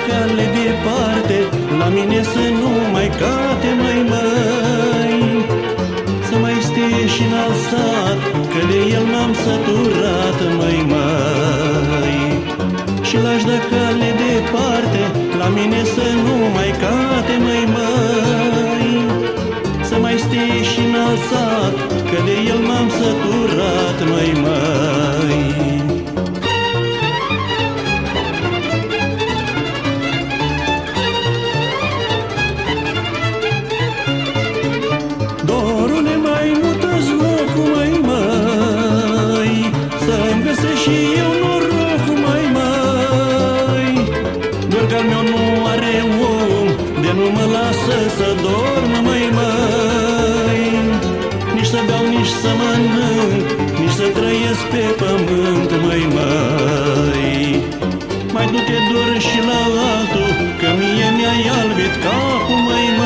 cale departe, la mine să nu mai cate, măi, măi. Să mai stie și n-al sat, că de el m-am săturat, măi, măi. Și l-aș da cale departe, la mine să nu mai cate, măi, măi. Să mai stie și n-al sat, că de el m-am săturat, măi, măi. Dorule, mai mută-ți locul, măi, măi, să-mi găsesc și eu norocul, măi, măi. Doar că al meu nu are om, de nu mă lasă să dorm, măi, măi. Nici să beau, nici să mănânc, nici să trăiesc pe pământ, măi, măi. Mai du-te dur și la altul, că mie mi-ai albit capul, măi,